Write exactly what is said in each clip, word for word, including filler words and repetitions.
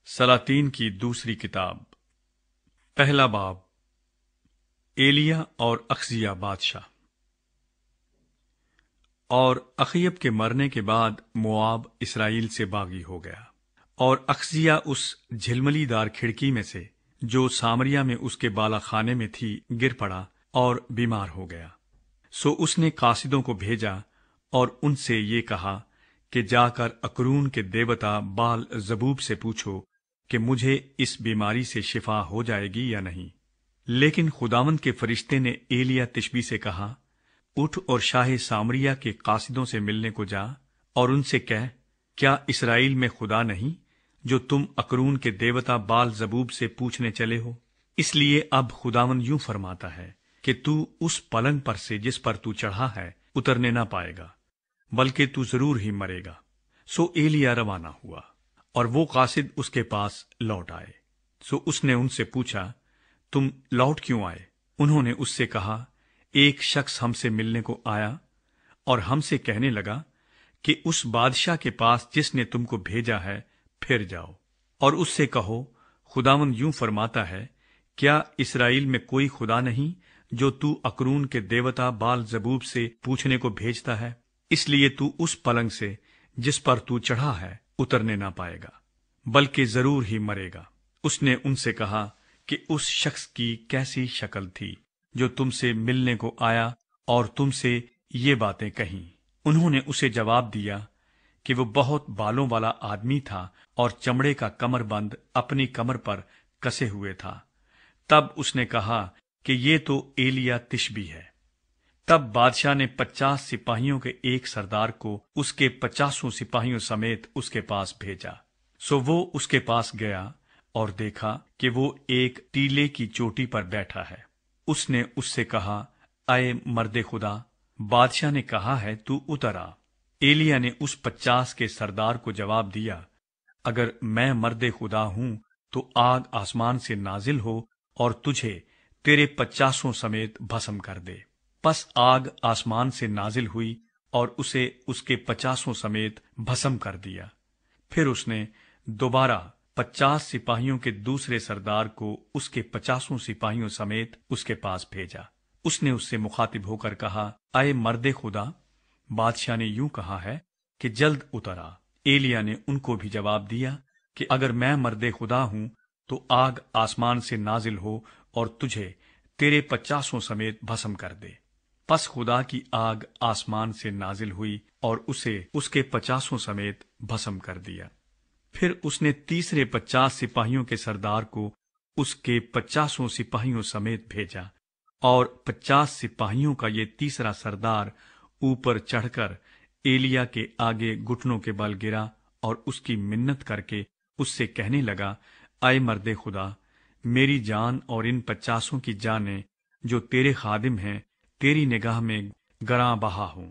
سلاطین کی دوسری کتاب پہلا باب ایلیا اور اخزیہ بادشاہ۔ اور اخیب کے مرنے کے بعد موآب اسرائیل سے باغی ہو گیا، اور اخزیہ اس جھلملی دار کھڑکی میں سے جو سامریہ میں اس کے بالا خانے میں تھی گر پڑا اور بیمار ہو گیا۔ سو اس نے قاصدوں کو بھیجا اور ان سے یہ کہا کہ جا کر اکرون کے دیوتا بال زبوب سے پوچھو کہ مجھے اس بیماری سے شفا ہو جائے گی یا نہیں۔ لیکن خداوند کے فرشتے نے ایلیا تشبی سے کہا، اٹھ اور شاہ سامریہ کے قاصدوں سے ملنے کو جا اور ان سے کہہ، کیا اسرائیل میں خدا نہیں جو تم اکرون کے دیوتا بال زبوب سے پوچھنے چلے ہو؟ اس لیے اب خداوند یوں فرماتا ہے کہ تو اس پلنگ پر سے جس پر تو چڑھا ہے اترنے نہ پائے گا، بلکہ تو ضرور ہی مرے گا۔ سو ایلیا روانہ ہوا اور وہ قاصد اس کے پاس لوٹ آئے۔ سو اس نے ان سے پوچھا، تم لوٹ کیوں آئے؟ انہوں نے اس سے کہا، ایک شخص ہم سے ملنے کو آیا اور ہم سے کہنے لگا کہ اس بادشاہ کے پاس جس نے تم کو بھیجا ہے پھر جاؤ اور اس سے کہو، خداوند یوں فرماتا ہے، کیا اسرائیل میں کوئی خدا نہیں جو تو اکرون کے دیوتا بال زبوب سے پوچھنے کو بھیجتا ہے؟ اس لیے تو اس پلنگ سے جس پر تو چڑھا ہے اترنے نہ پائے گا، بلکہ ضرور ہی مرے گا۔ اس نے ان سے کہا کہ اس شخص کی کیسی شکل تھی جو تم سے ملنے کو آیا اور تم سے یہ باتیں کہیں؟ انہوں نے اسے جواب دیا کہ وہ بہت بالوں والا آدمی تھا اور چمڑے کا کمر بند اپنی کمر پر کسے ہوئے تھا۔ تب اس نے کہا کہ یہ تو ایلیا تشبی ہے۔ تب بادشاہ نے پچاس سپاہیوں کے ایک سردار کو اس کے پچاسوں سپاہیوں سمیت اس کے پاس بھیجا۔ سو وہ اس کے پاس گیا اور دیکھا کہ وہ ایک ٹیلے کی چوٹی پر بیٹھا ہے۔ اس نے اس سے کہا، اے مرد خدا، بادشاہ نے کہا ہے تو اتر آ۔ ایلیا نے اس پچاس کے سردار کو جواب دیا، اگر میں مرد خدا ہوں تو آگ آسمان سے نازل ہو اور تجھے تیرے پچاسوں سمیت بھسم کر دے۔ پس آگ آسمان سے نازل ہوئی اور اسے اس کے پچاسوں سمیت بھسم کر دیا۔ پھر اس نے دوبارہ پچاس سپاہیوں کے دوسرے سردار کو اس کے پچاسوں سپاہیوں سمیت اس کے پاس بھیجا۔ اس نے اس سے مخاطب ہو کر کہا، اے مرد خدا، بادشاہ نے یوں کہا ہے کہ جلد اتر آ۔ ایلیا نے ان کو بھی جواب دیا کہ اگر میں مرد خدا ہوں تو آگ آسمان سے نازل ہو اور تجھے تیرے پچاسوں سمیت بھسم کر دے۔ پس خدا کی آگ آسمان سے نازل ہوئی اور اسے اس کے پچاسوں سمیت بھسم کر دیا۔ پھر اس نے تیسرے پچاس سپاہیوں کے سردار کو اس کے پچاسوں سپاہیوں سمیت بھیجا، اور پچاس سپاہیوں کا یہ تیسرا سردار اوپر چڑھ کر ایلیا کے آگے گھٹنوں کے بل گرا اور اس کی منت کر کے اس سے کہنے لگا، اے مرد خدا، میری جان اور ان پچاسوں کی جانیں جو تیرے خادم ہیں تیری نگاہ میں گراں بہا ہوں۔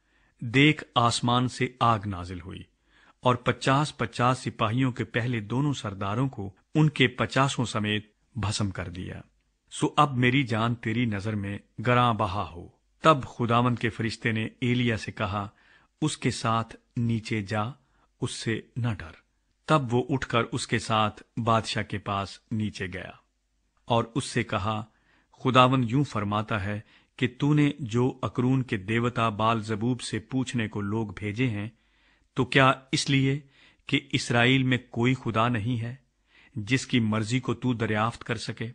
دیکھ، آسمان سے آگ نازل ہوئی اور پچاس پچاس سپاہیوں کے پہلے دونوں سرداروں کو ان کے پچاسوں سمیت بھسم کر دیا۔ سو اب میری جان تیری نظر میں گراں بہا ہو۔ تب خداوند کے فرشتے نے ایلیا سے کہا، اس کے ساتھ نیچے جا، اس سے نہ ڈر۔ تب وہ اٹھ کر اس کے ساتھ بادشاہ کے پاس نیچے گیا اور اس سے کہا، خداوند یوں فرماتا ہے کہ تو نے جو اکرون کے دیوتا بال زبوب سے پوچھنے کو لوگ بھیجے ہیں، تو کیا اس لیے کہ اسرائیل میں کوئی خدا نہیں ہے جس کی مرضی کو تو دریافت کر سکے؟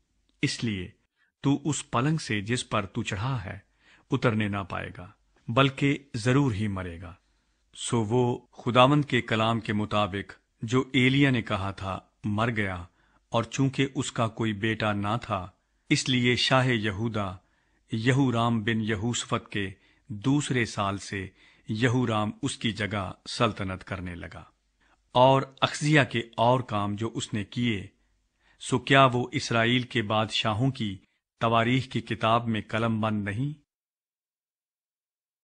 اس لیے تو اس پلنگ سے جس پر تو چڑھا ہے اترنے نہ پائے گا، بلکہ ضرور ہی مرے گا۔ سو وہ خداوند کے کلام کے مطابق جو ایلیا نے کہا تھا مر گیا، اور چونکہ اس کا کوئی بیٹا نہ تھا، اس لیے شاہ یہودا یہورام بن یہوشفت کے دوسرے سال سے یہورام اس کی جگہ سلطنت کرنے لگا۔ اور اخزیہ کے اور کام جو اس نے کیے، سو کیا وہ اسرائیل کے بادشاہوں کی تواریخ کی کتاب میں قلم بند نہیں؟